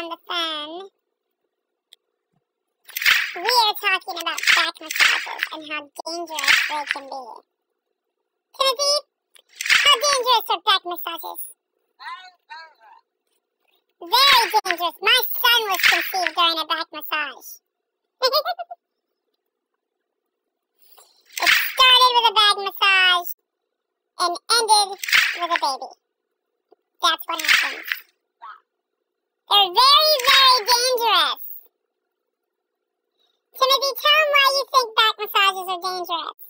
on the phone. We are talking about back massages and how dangerous they can be. Timothy, how dangerous are back massages? Very dangerous. My son was conceived during a back massage. It started with a back massage and ended with a baby. That's what happens. They're very, very dangerous. Timothy, tell him why you think back massages are dangerous.